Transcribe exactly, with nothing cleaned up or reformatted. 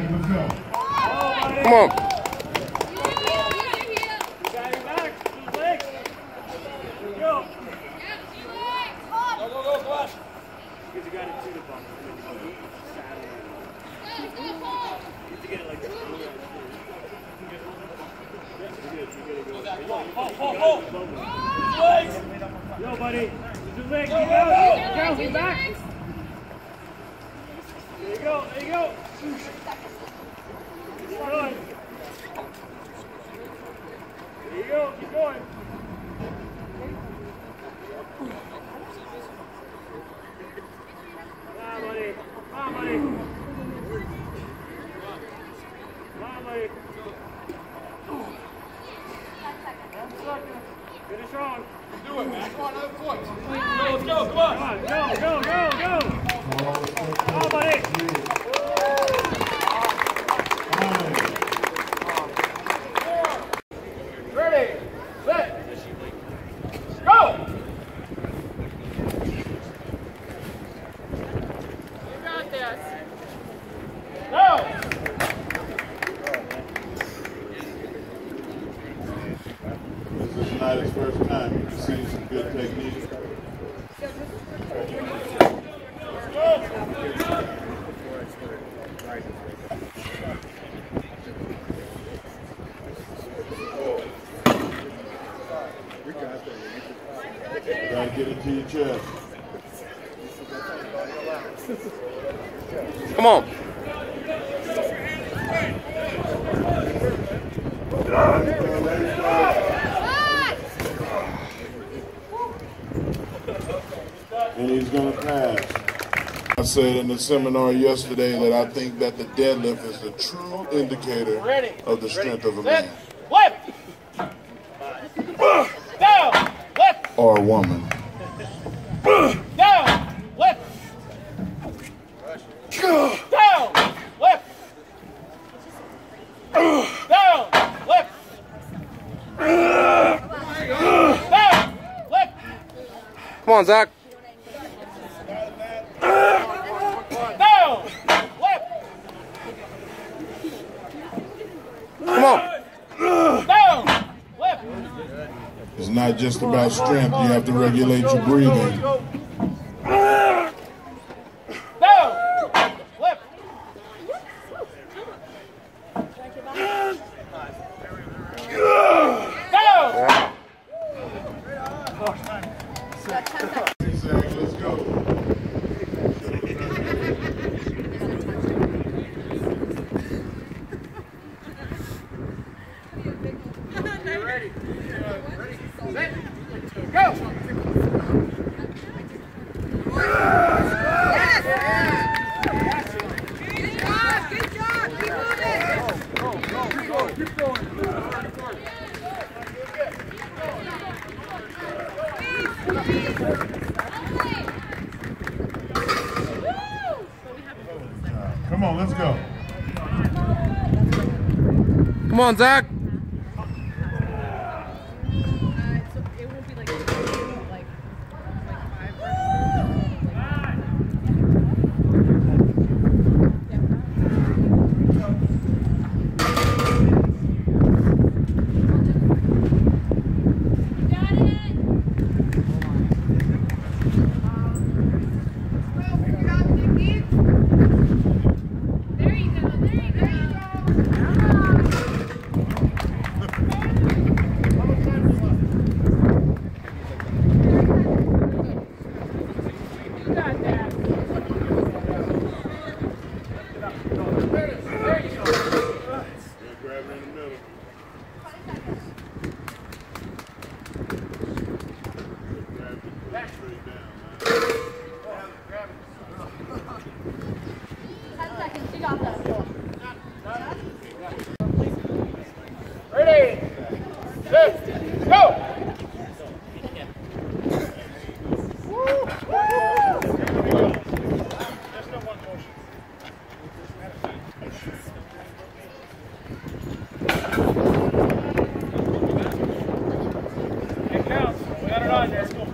let's go. Come on. Yo, buddy. Just leg. Go, go, go. Get back. There you go. There you go. Keep going. There you go. Keep going. Come on, buddy. Come on, buddy. Come on, buddy. One second. Finish on. Do it, man. Come on, another point. Go, let's go. Come on. Come on. Go, go, go, go. Come on, buddy. Ready, set, go! You got this. Go! This is not his first time. You can see some good technique. Gotta get into your chest. Come on. And he's gonna pass. I said in the seminar yesterday that I think that the deadlift is the true indicator of the strength of a man. Lift! Down! Lift! Or a woman. Down! Lift! Down! Lift! Down! Lift! Down! Lift! Come on, Zach. Down! Lift! Come on. Down! Lift! It's not just about strength. You have to regulate your breathing. Down! Lift! Down! Let's go. Ready? Ready? Set. Go! Yes! Good job! Good job! Keep moving! Go, go, keep going, keep going. Come on, let's go. Come on, Zach. Ready, set, go! It counts. We got it on there.